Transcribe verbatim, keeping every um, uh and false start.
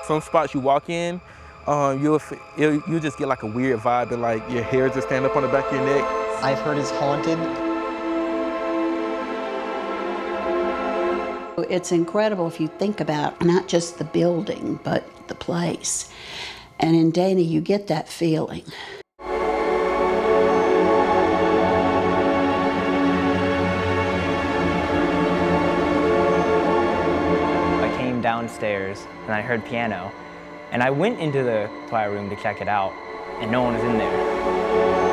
Some spots you walk in, um, you'll, you'll, you'll just get like a weird vibe that like your hair just stand up on the back of your neck. I've heard it's haunted. It's incredible if you think about not just the building, but the place. And in Dana, you get that feeling. I came downstairs and I heard piano. And I went into the choir room to check it out, and no one was in there.